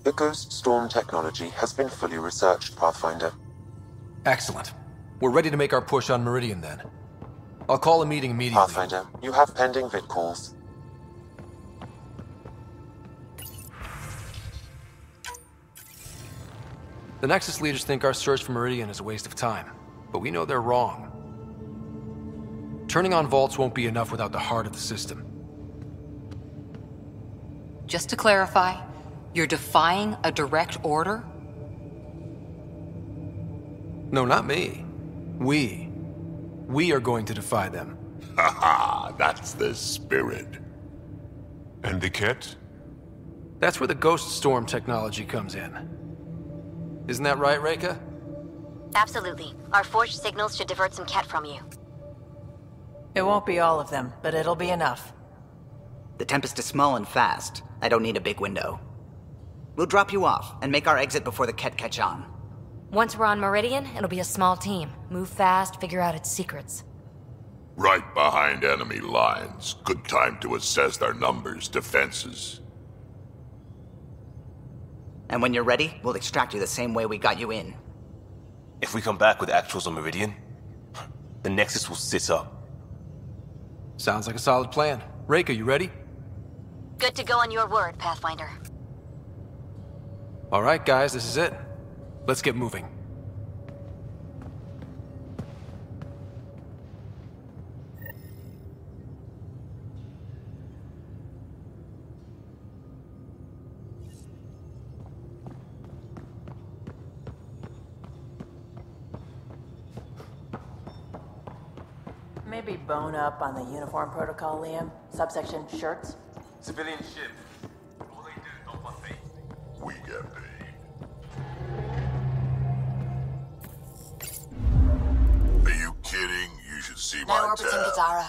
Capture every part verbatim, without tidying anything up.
The Ghost Storm technology has been fully researched, Pathfinder. Excellent. We're ready to make our push on Meridian then. I'll call a meeting immediately. Pathfinder, you have pending vid calls. The Nexus leaders think our search for Meridian is a waste of time, but we know they're wrong. Turning on vaults won't be enough without the heart of the system. Just to clarify, you're defying a direct order? No, not me. We. We are going to defy them. Haha, that's the spirit. And the kit? That's where the Ghost Storm technology comes in. Isn't that right, Reika? Absolutely. Our forged signals should divert some Ket from you. It won't be all of them, but it'll be enough. The Tempest is small and fast. I don't need a big window. We'll drop you off and make our exit before the Ket catch on. Once we're on Meridian, it'll be a small team. Move fast, figure out its secrets. Right behind enemy lines. Good time to assess their numbers, defenses. And when you're ready, we'll extract you the same way we got you in. If we come back with actuals on Meridian, the Nexus will sit up. Sounds like a solid plan. Reika, you ready? Good to go on your word, Pathfinder. All right, guys, this is it. Let's get moving. Maybe bone up on the uniform protocol, Liam. Subsection shirts. Civilian ship. All they do, don't want pay. We get paid. Are you kidding? You should see Now my orbiting tab. Gazara.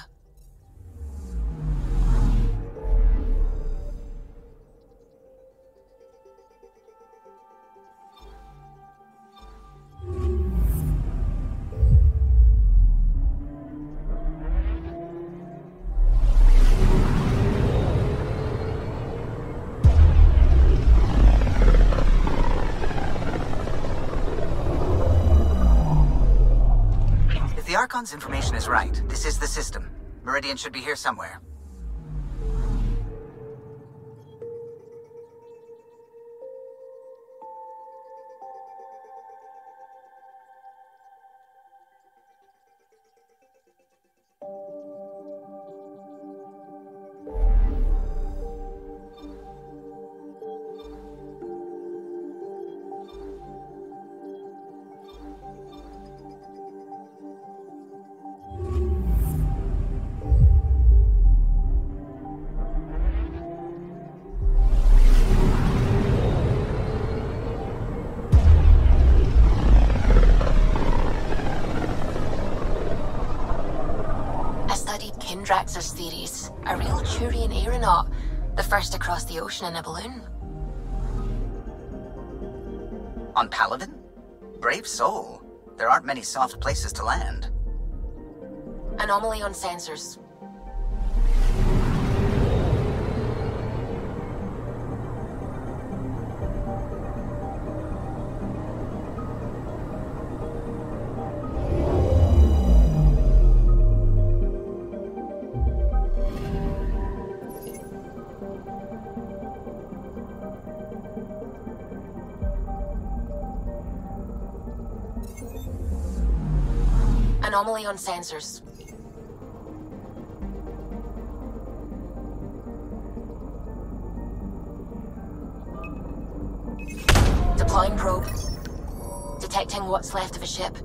The Archon's information is right. This is the system. Meridian should be here somewhere. Drax's theories. A real Turian aeronaut. The first to cross the ocean in a balloon. On Paladin? Brave soul. There aren't many soft places to land. Anomaly on sensors. Anomaly on sensors. Deploying probe. Detecting what's left of a ship.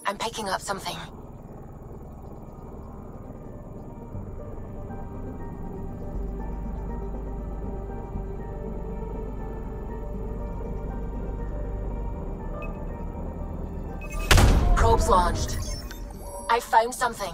I'm picking up something. Probe's launched. I found something.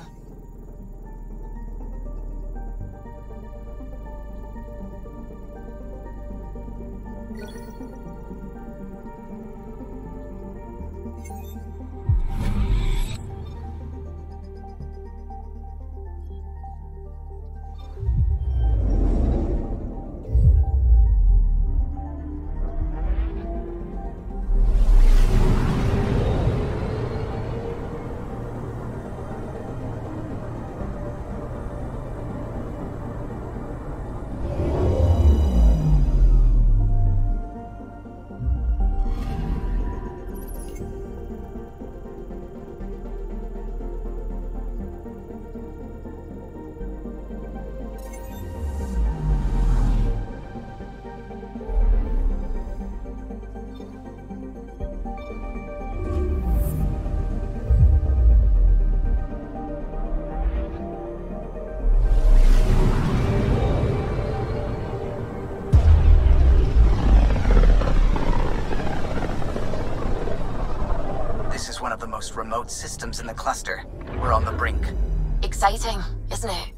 One of the most remote systems in the cluster. We're on the brink. Exciting, isn't it?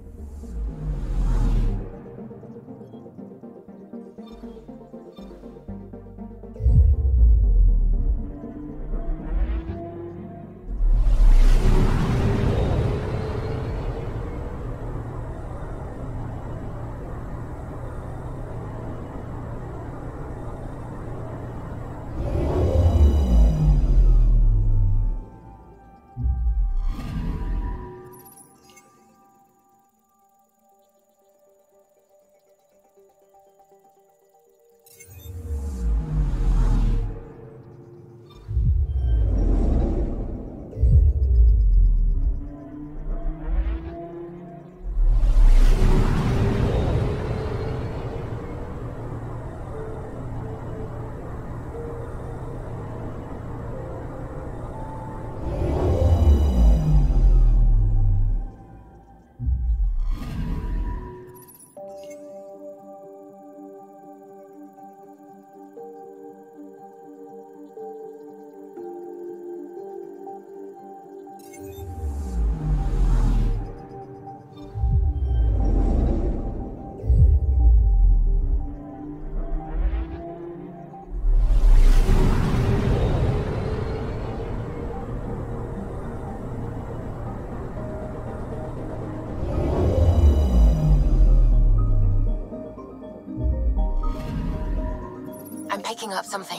I'm picking up something.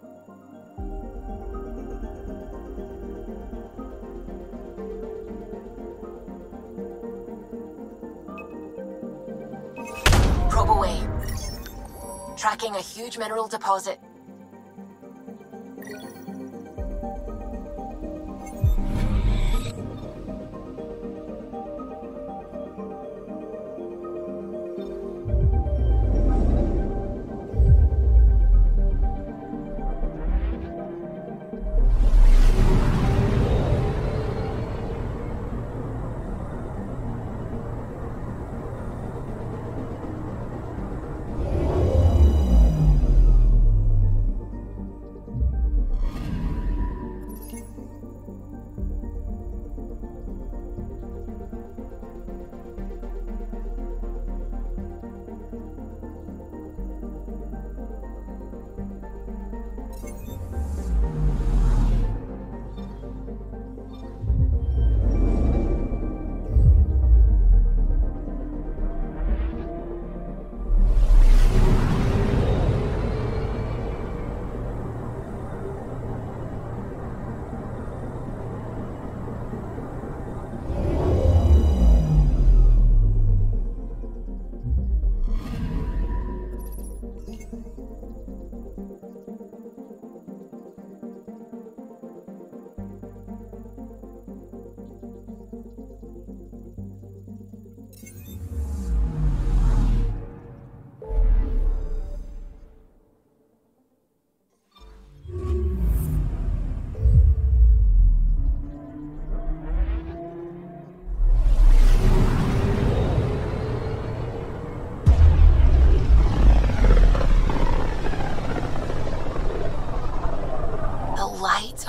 Probe away. Tracking a huge mineral deposit.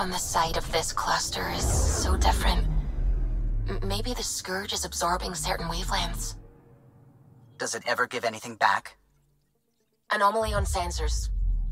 on the side of this cluster is so different. M- maybe the Scourge is absorbing certain wavelengths. Does it ever give anything back? Anomaly on sensors.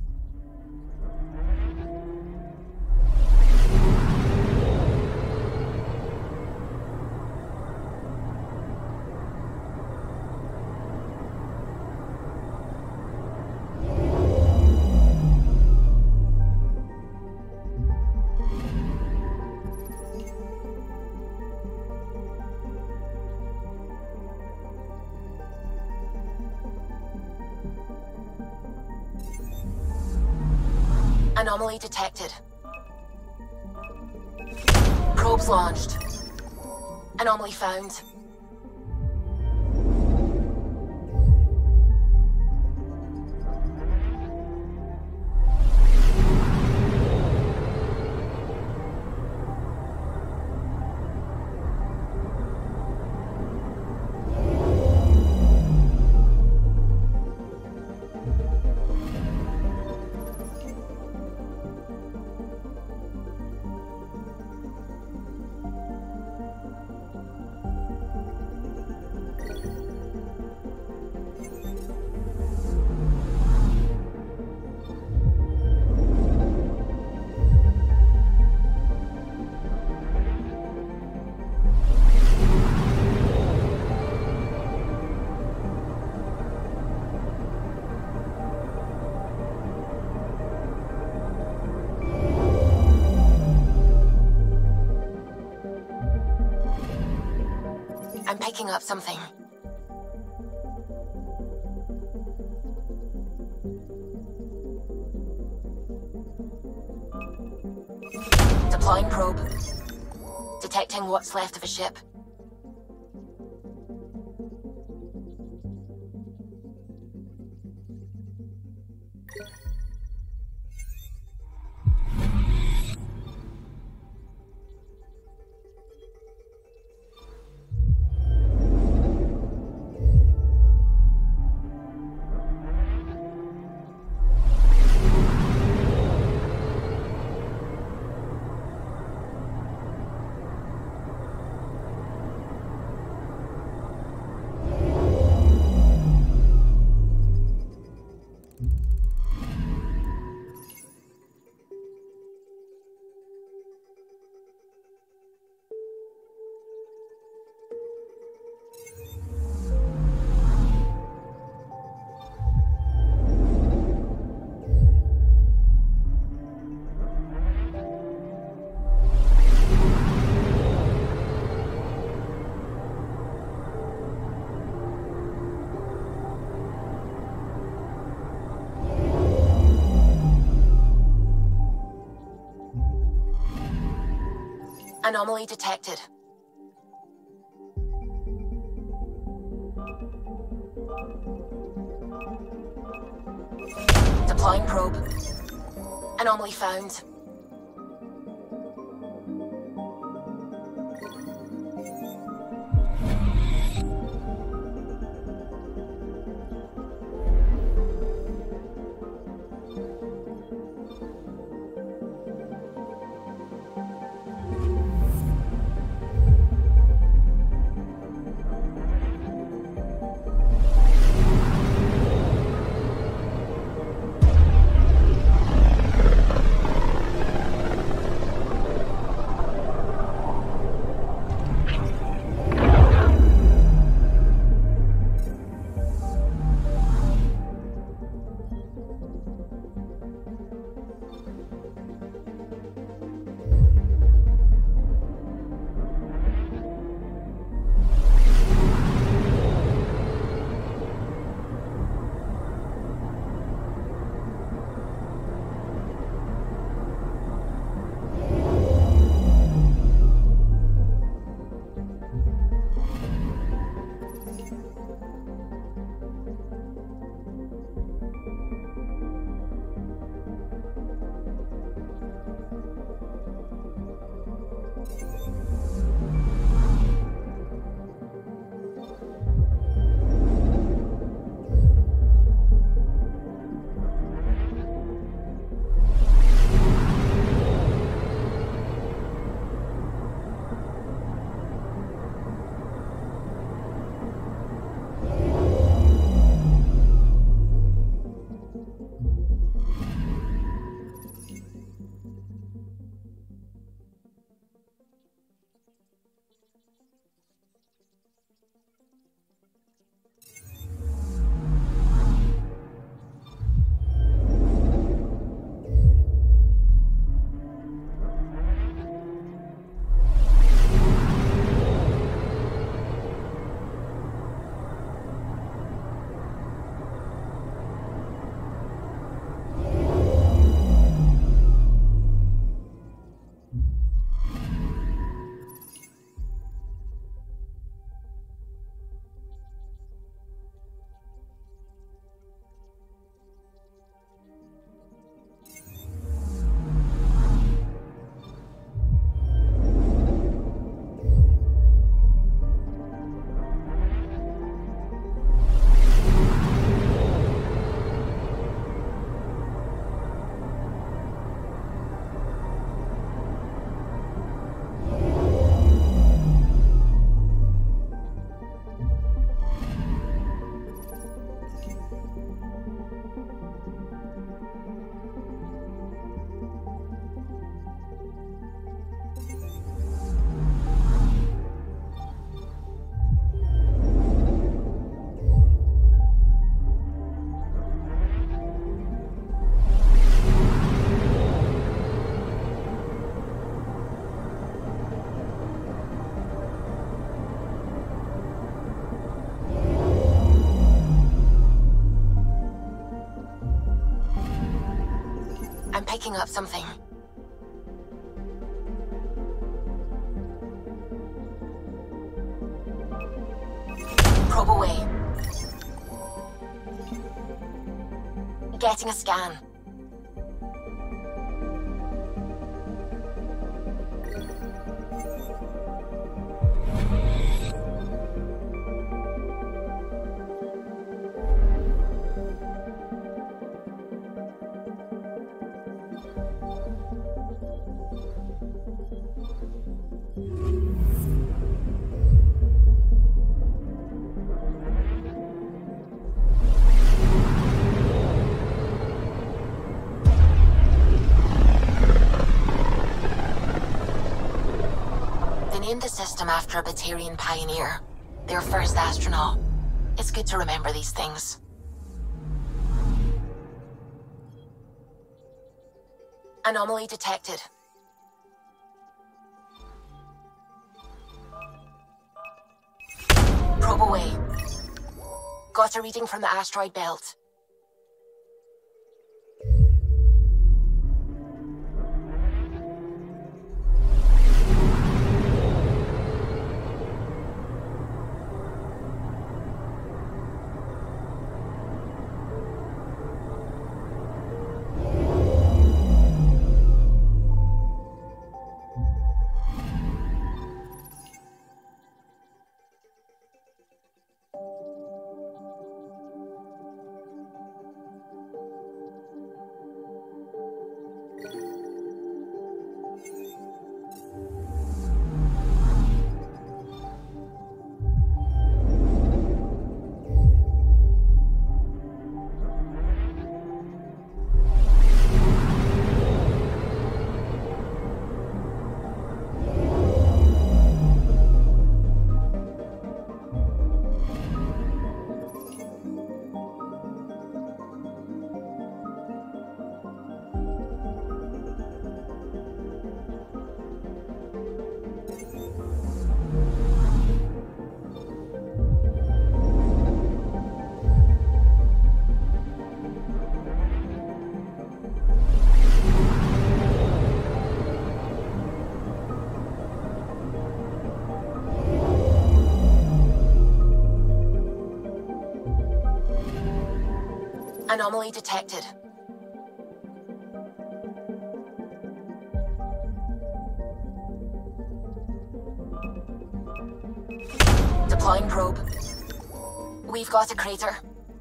Anomaly detected. Probes launched. Anomaly found. I'm picking up something. Deploying probe. Detecting what's left of a ship. Anomaly detected. Deploying probe. Anomaly found. picking up something. Probe away. Getting a scan. Named the system after a Batarian pioneer, their first astronaut. It's good to remember these things. Anomaly detected. Probe away. Got a reading from the asteroid belt. Anomaly detected. Deploying probe. We've got a crater.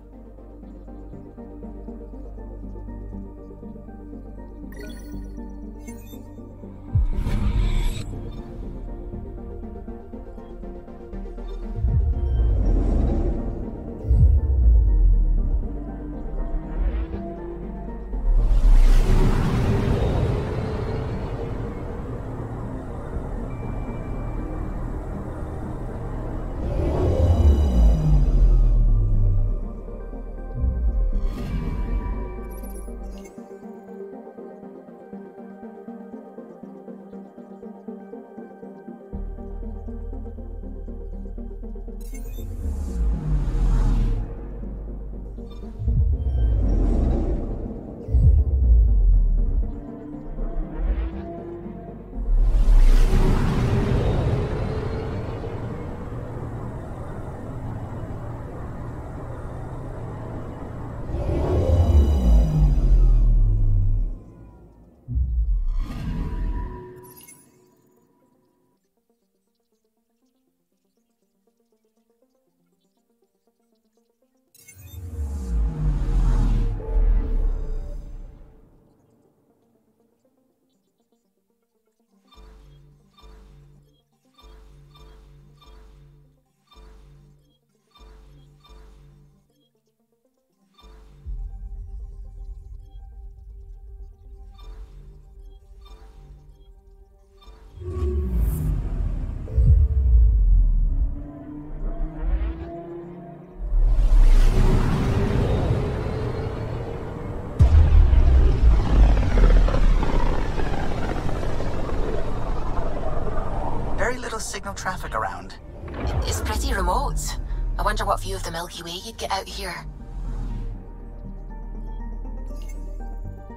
Signal traffic around. It's pretty remote. I wonder what view of the Milky Way you'd get out here.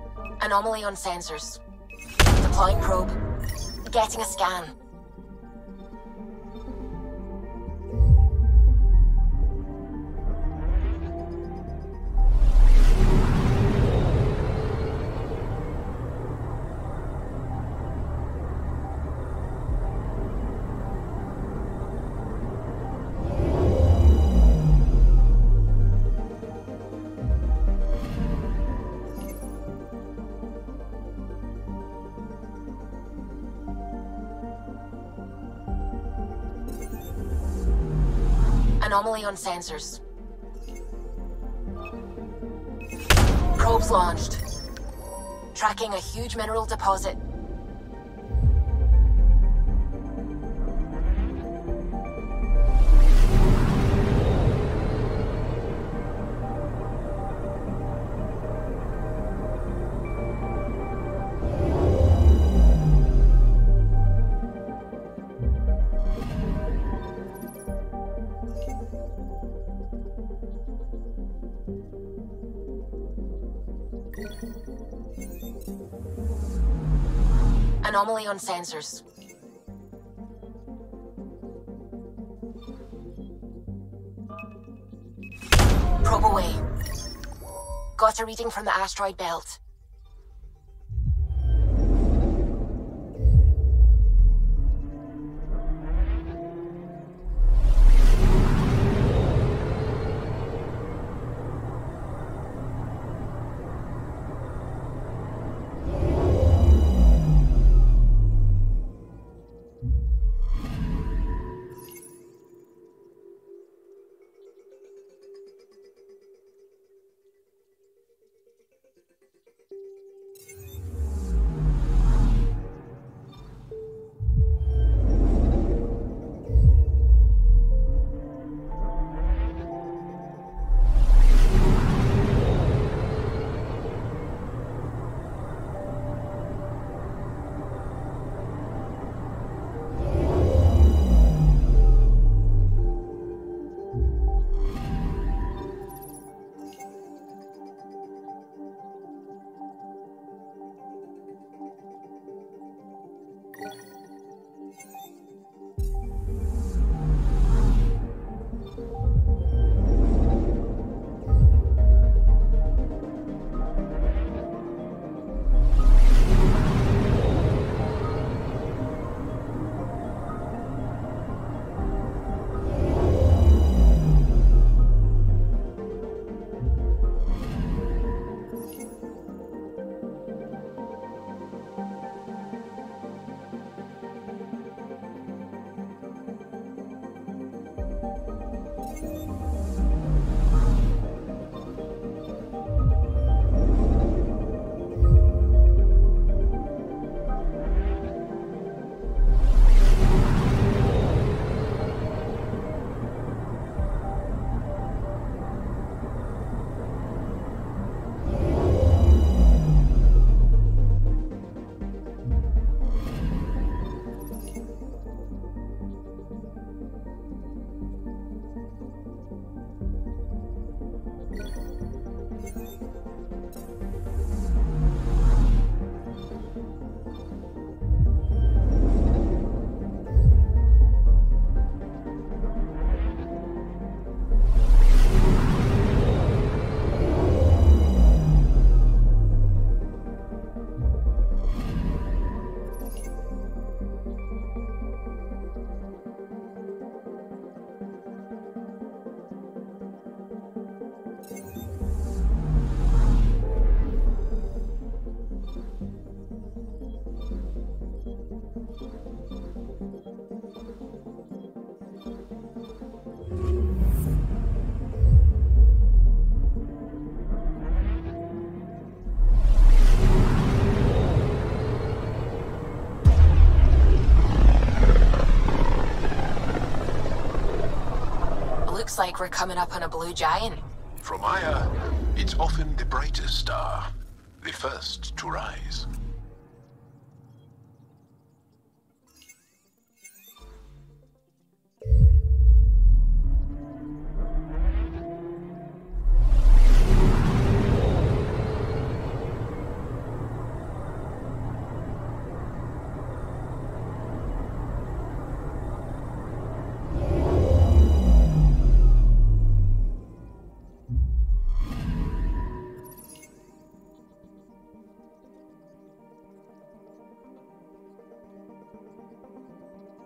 Anomaly on sensors. Deploying probe. Getting a scan. Anomaly on sensors. Probes launched. Tracking a huge mineral deposit. Anomaly on sensors. Probe away. Got a reading from the asteroid belt. Looks like we're coming up on a blue giant. From Aya, it's often the brightest star, the first to rise.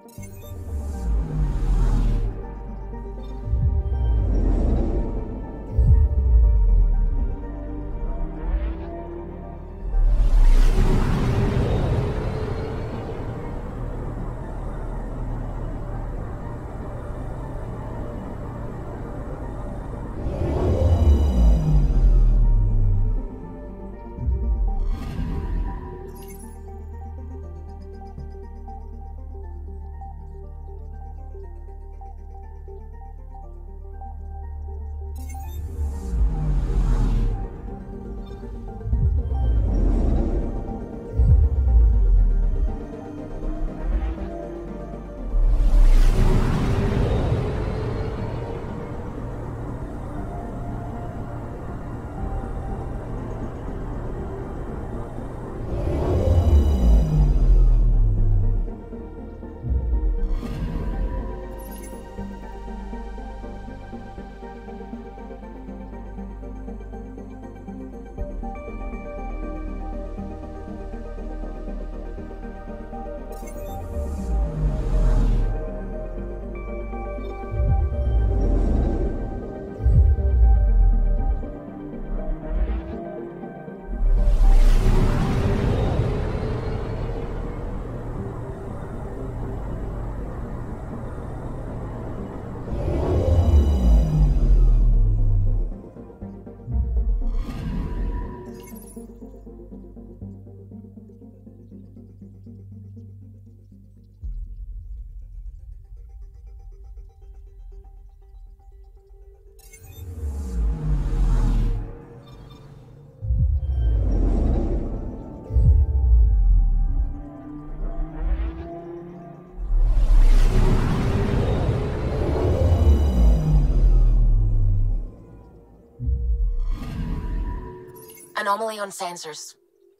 Anomaly on sensors.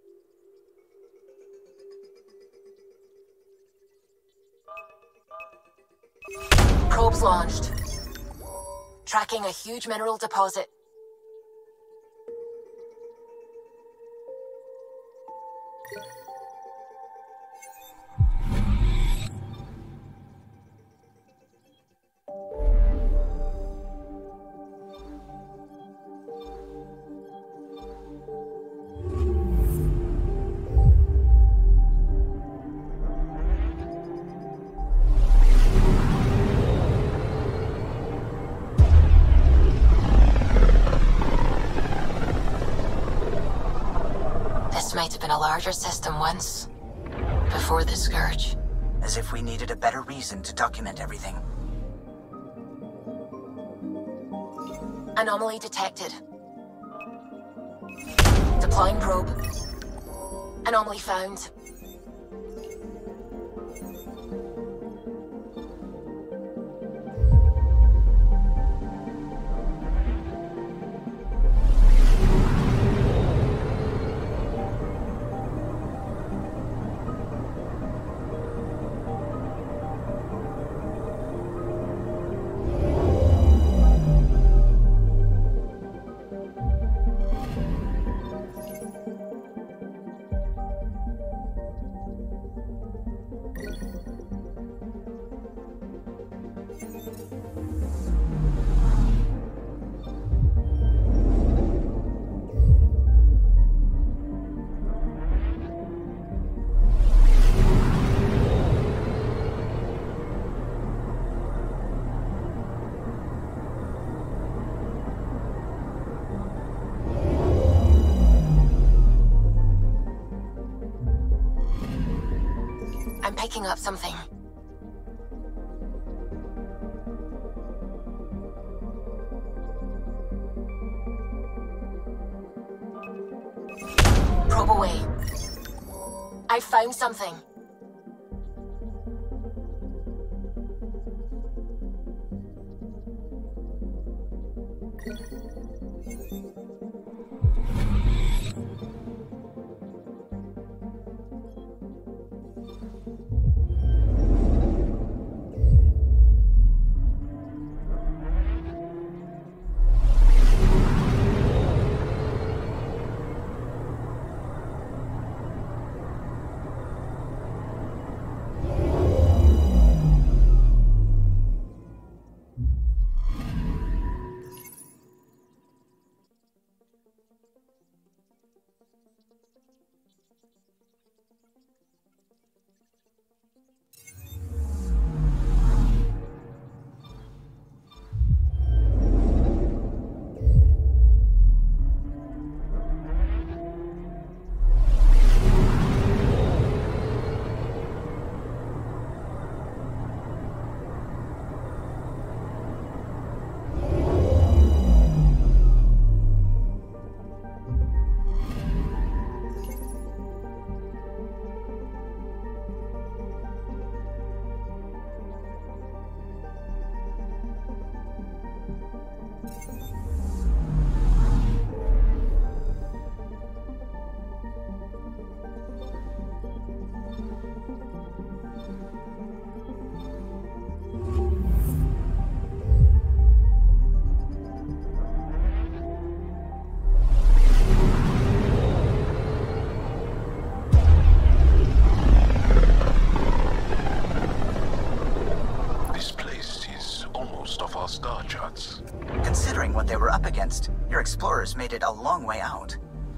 Probes launched. Tracking a huge mineral deposit. Might have been a larger system once, before the Scourge. As if we needed a better reason to document everything. Anomaly detected. Deploying probe. Anomaly found. I'm picking up something. Probe away. I found something. against. Your explorers made it a long way out.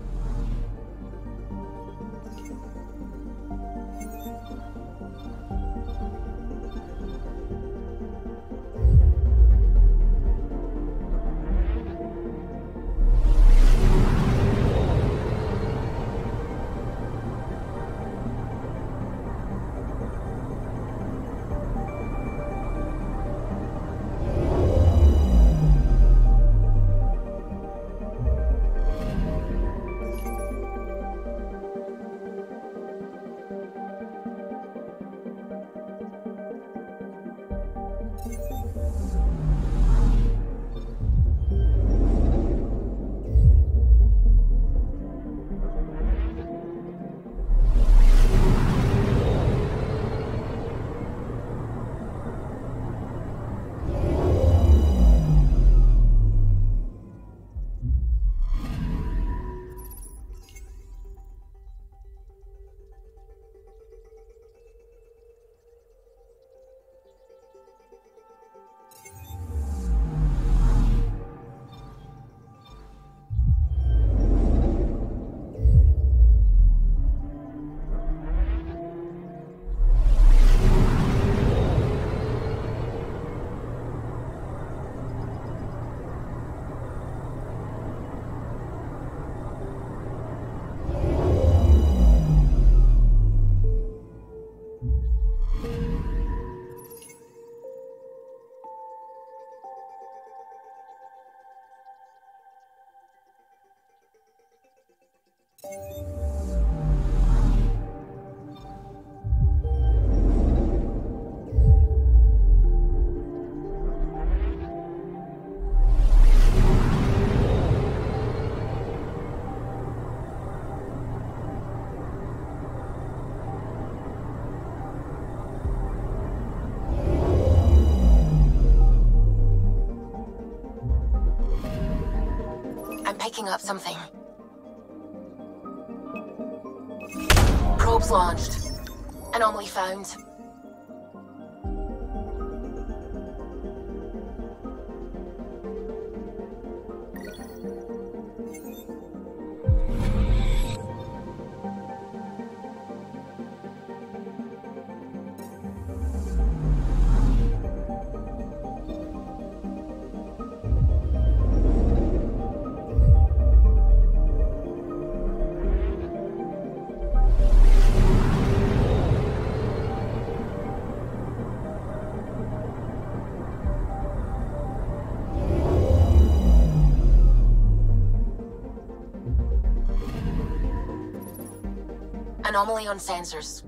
Picking up something. Probes launched. Anomaly found. Anomaly on sensors.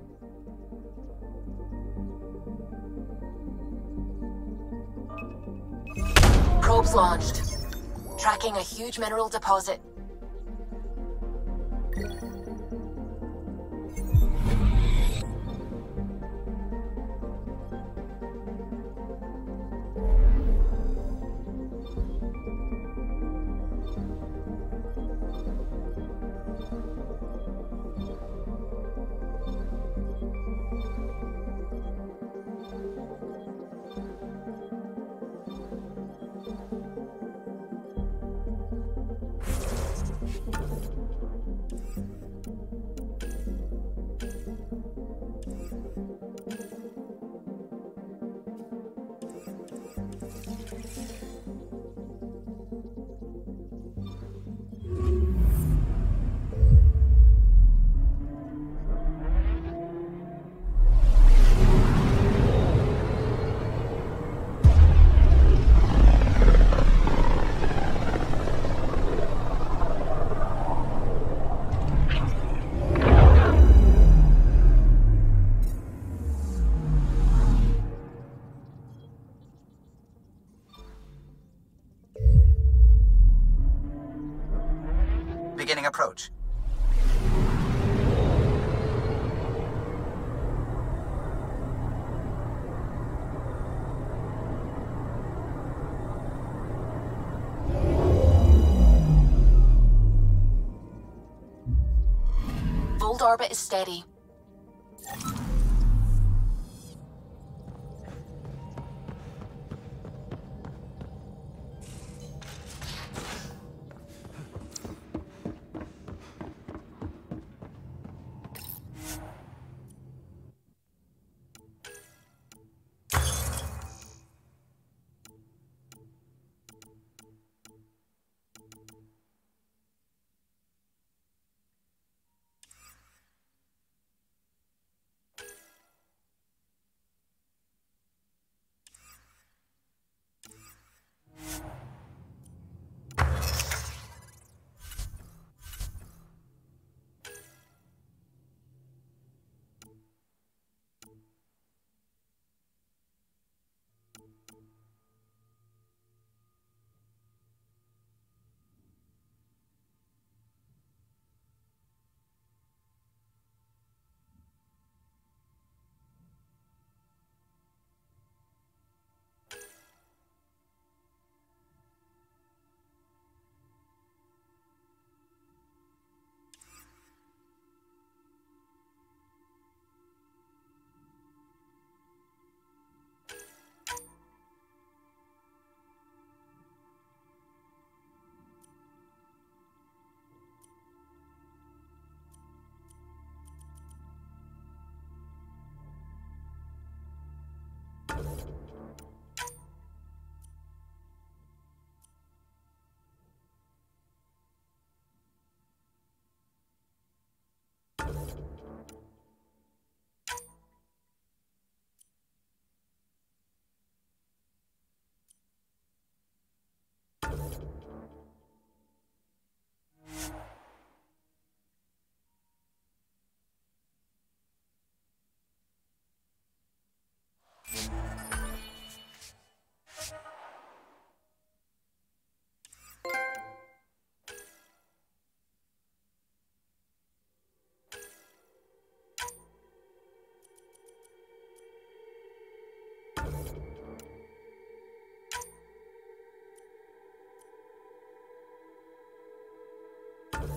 Probes launched. Tracking a huge mineral deposit. Beginning approach. Volt orbit is steady.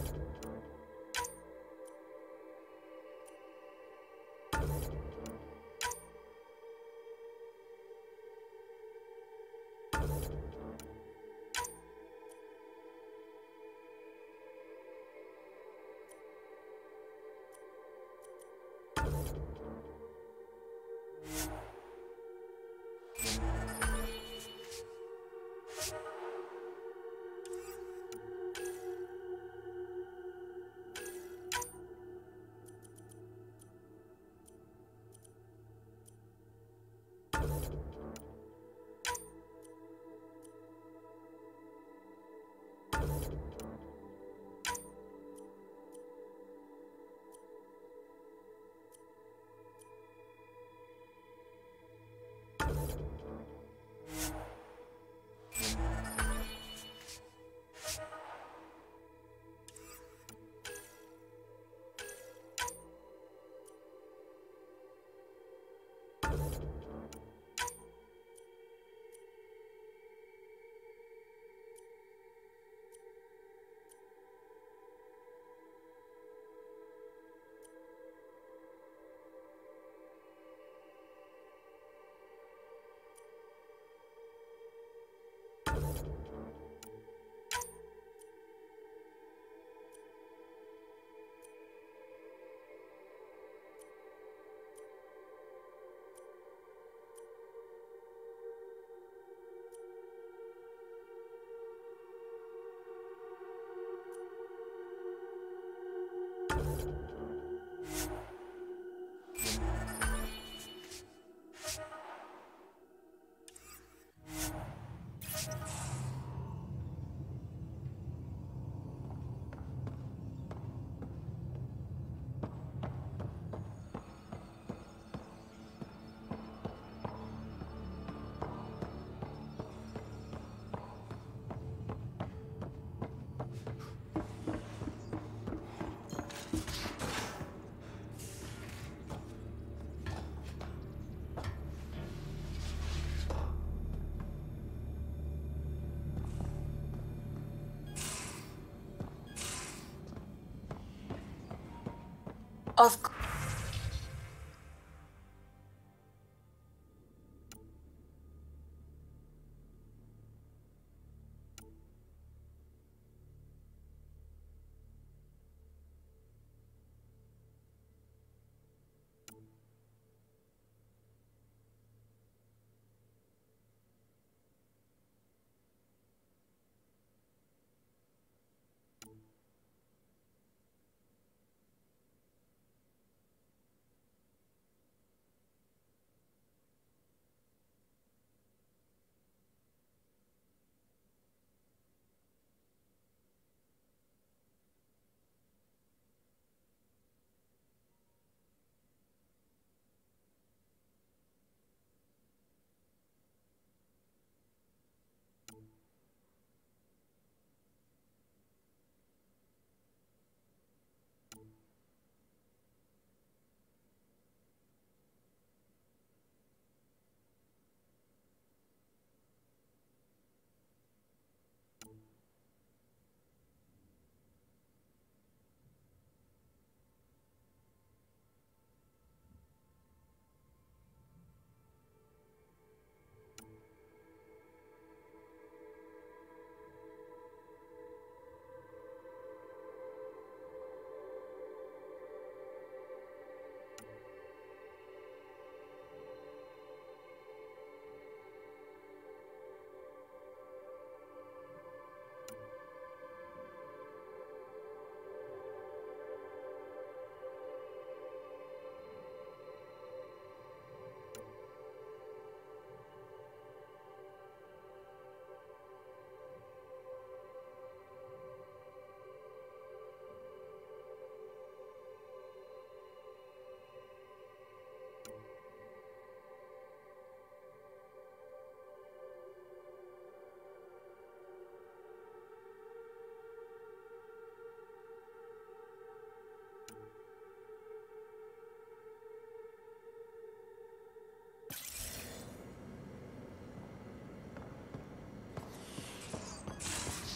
Of c-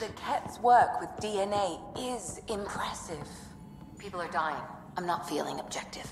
The Ket's work with D N A is impressive. People are dying. I'm not feeling objective.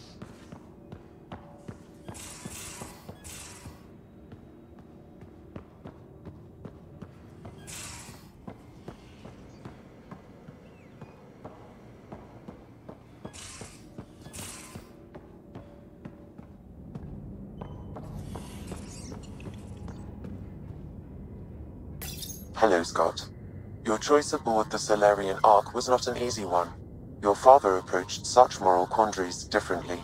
Hello, Scott. Your choice aboard the Solarian Ark was not an easy one. Your father approached such moral quandaries differently.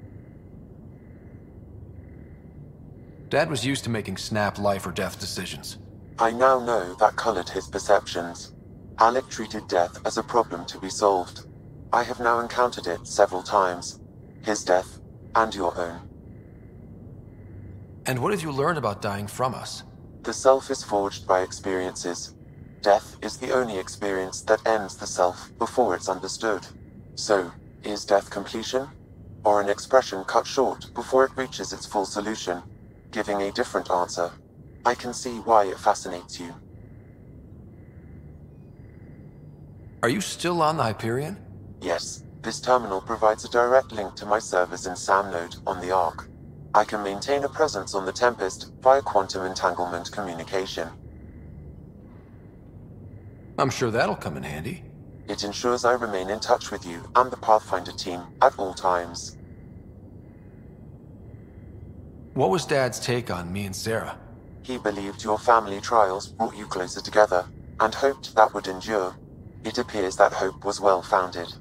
Dad was used to making snap life or death decisions. I now know that colored his perceptions. Alec treated death as a problem to be solved. I have now encountered it several times. His death, and your own. And what have you learned about dying from us? The self is forged by experiences. Death is the only experience that ends the self before it's understood. So, is death completion? Or an expression cut short before it reaches its full solution, giving a different answer? I can see why it fascinates you. Are you still on the Hyperion? Yes, this terminal provides a direct link to my servers in SAM node on the Ark. I can maintain a presence on the Tempest via quantum entanglement communication. I'm sure that'll come in handy. It ensures I remain in touch with you and the Pathfinder team at all times. What was Dad's take on me and Sarah? He believed your family trials brought you closer together, and hoped that would endure. It appears that hope was well-founded.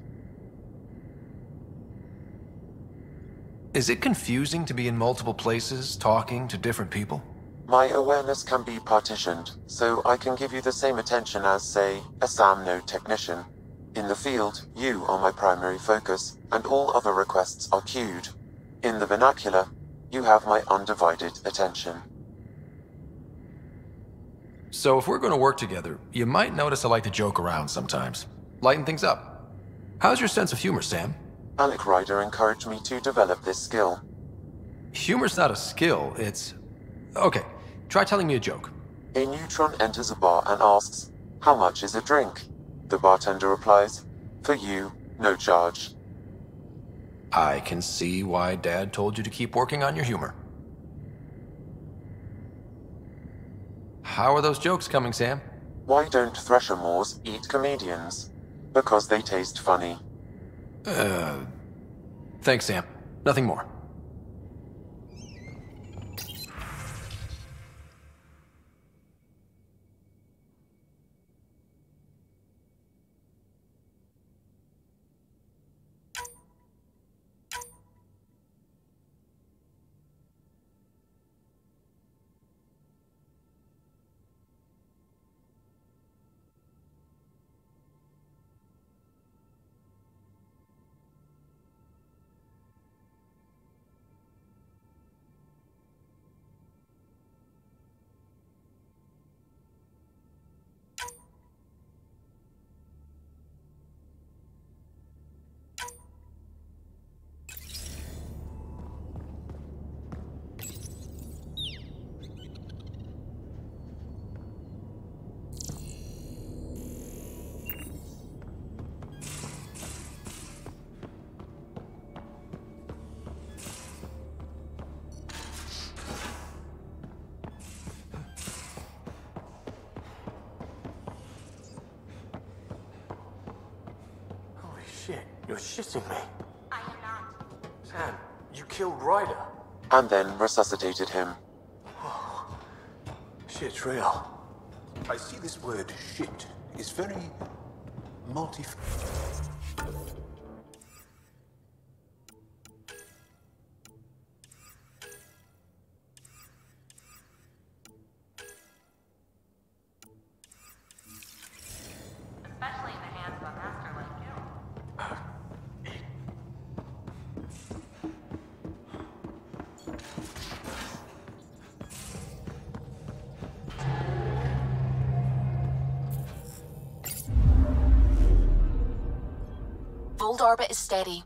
Is it confusing to be in multiple places, talking to different people? My awareness can be partitioned, so I can give you the same attention as, say, a SAM node technician. In the field, you are my primary focus, and all other requests are queued. In the vernacular, you have my undivided attention. So if we're going to work together, you might notice I like to joke around sometimes. Lighten things up. How's your sense of humor, Sam? Alec Ryder encouraged me to develop this skill. Humor's not a skill, it's... Okay, try telling me a joke. A neutron enters a bar and asks, "How much is a drink?" The bartender replies, "For you, no charge." I can see why Dad told you to keep working on your humor. How are those jokes coming, Sam? Why don't Thresher Moors eat comedians? Because they taste funny. Uh... Thanks, Sam. Nothing more. Shit, you're shitting me. I am not. Sam, you killed Ryder. And then resuscitated him. Oh, shit's real. I see this word shit is very multi... Especially in the hands of a master like you. Volt orbit is steady.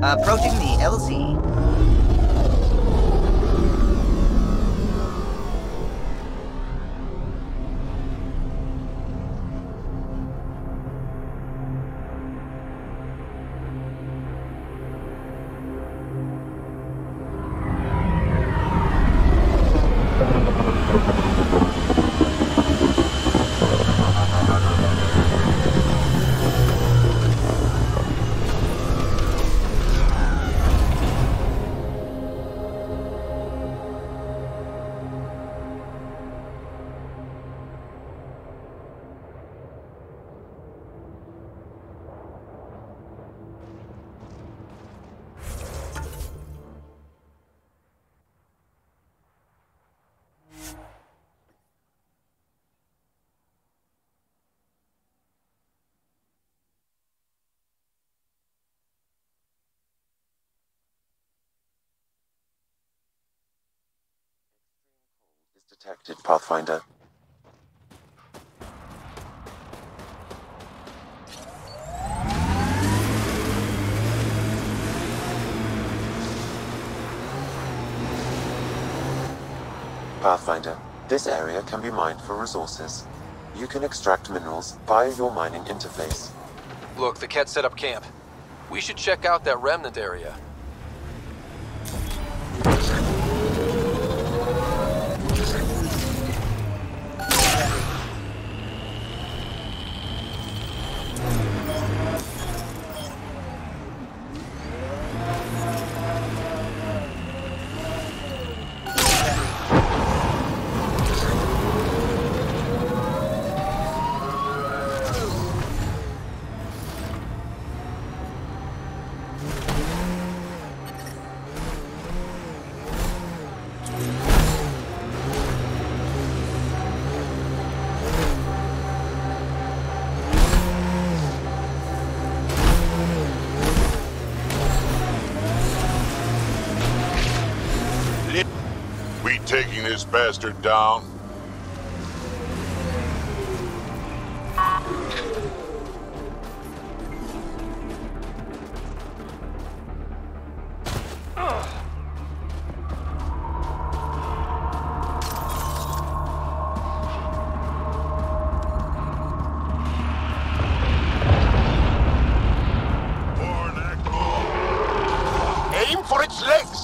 Approaching the L Z. Is detected, Pathfinder. Pathfinder, this area can be mined for resources. You can extract minerals via your mining interface. Look, the Ket set up camp. We should check out that remnant area. We taking this bastard down? Aim for its legs!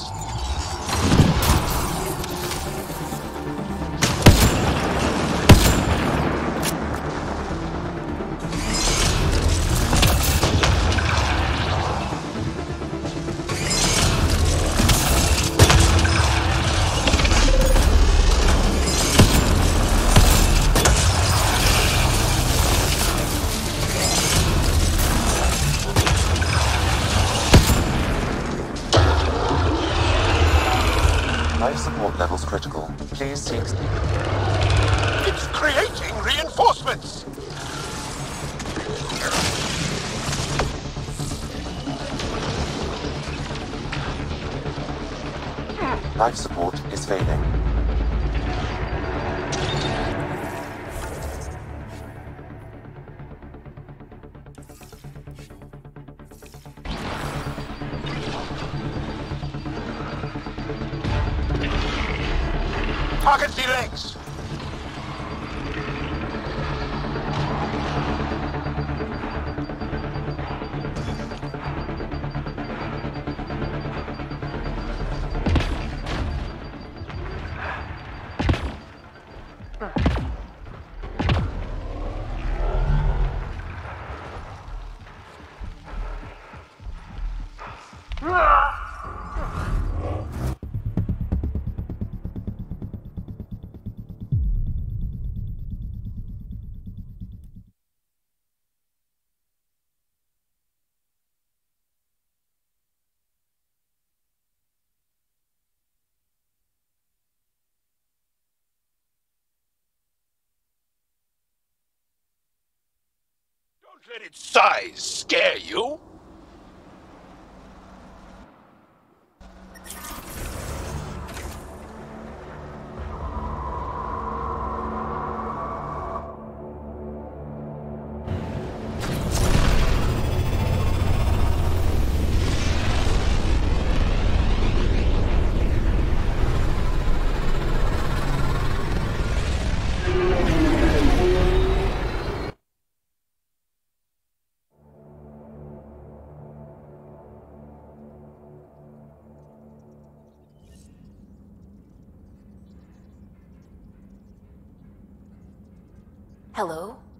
Life support levels critical. Please seek... It's creating reinforcements! Life support is failing. Target the legs! Don't let its size scare you! Hello?